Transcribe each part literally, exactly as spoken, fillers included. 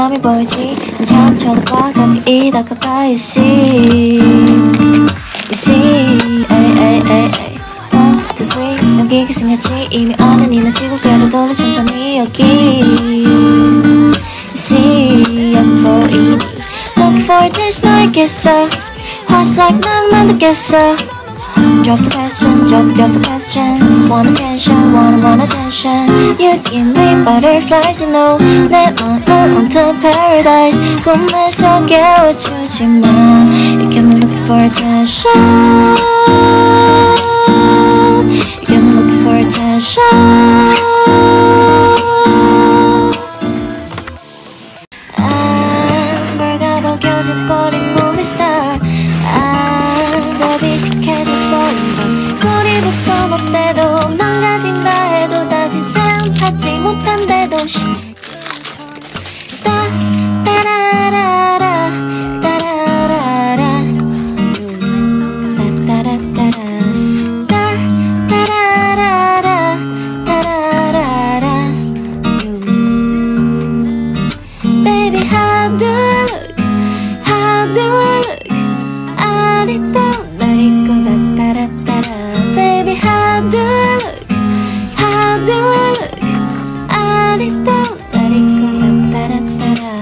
맘이 보이지 처음 쳐다봐 가까이 다가가 You see You see ay, ay, ay, ay. One, two, three 넘기게 생겼지 이미 아는 이나 지구계로 돌아 천천히 여기 You see 안 보이니 Looking for attention 너에게서 Hearts like 난 만들겠어 Drop the question, drop, drop the question Want attention, wanna, want attention You give me butterflies, you know 내 마음은 온통 paradise 꿈에서 깨워주지마 You got me looking for attention You got me looking for attention I'm 벌가벗겨진 버린 movie star 꼬리부터 못돼도 망가진다 해도 다시 쌤 받지 못한데도 따 따라라라 따라라라 따따라따라 따 따라라라 따라라라 Baby how do you look how do you look 아리따운 날 입고 따따라따라 Baby, how do you look? How do you look? 아리따운 날 입고 따따라따라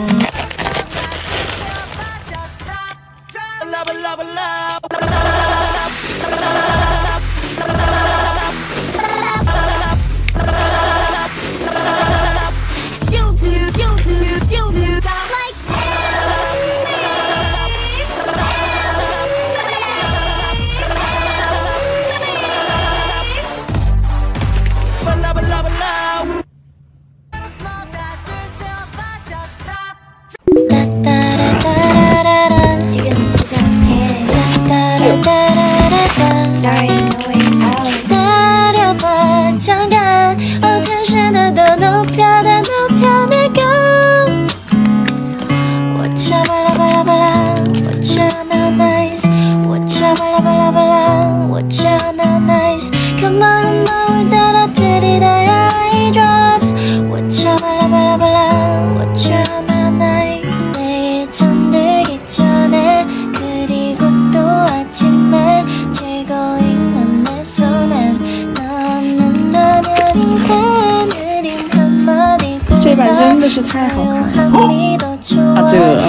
这版真的是太好看了啊！这个。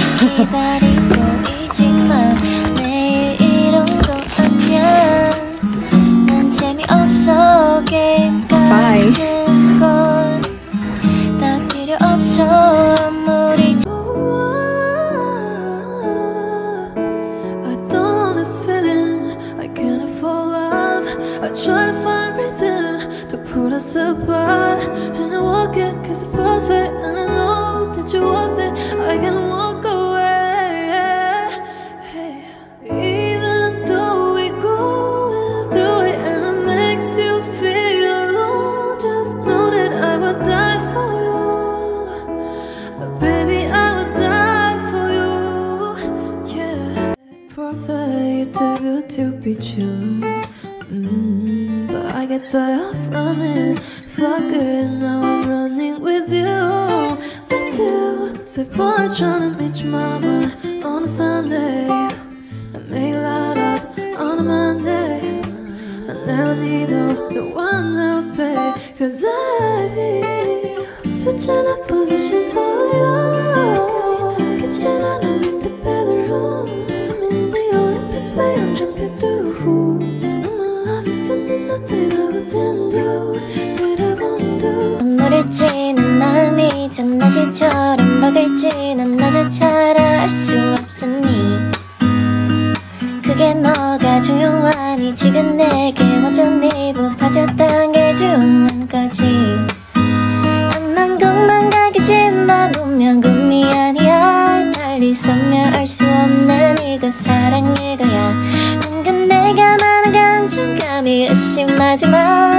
拜。 Put us apart, and I walk it cause it's perfect, and I know that you're worth it. I can walk away, hey. Even though we go through it, and it makes you feel alone. Just know that I would die for you, but baby I would die for you, yeah. Perfect, you're too good to be true. Mm, but I get tired of running. Fuck it, now I'm running with you, with you. Say boy, tryna meet your mama on a Sunday and make loud up on a Monday. I never need no, no one else pay, cause I be switching up positions for you. Kitchen and I'm in the bedroom, I'm in the Olympus way, I'm jumping through hoops. 눈물을 찌는 마음이 전낮이처럼 먹을지는 너조차라 알 수 없으니 그게 뭐가 중요하니 지금 내게 완전히 부파졌던 게 중요한 거지 암만 꿈만 가겠지만 분명 꿈이 아니야 달리 설명할 수 없는 이거 사랑 이거야 방금 내가 말한 감정감이 의심하지마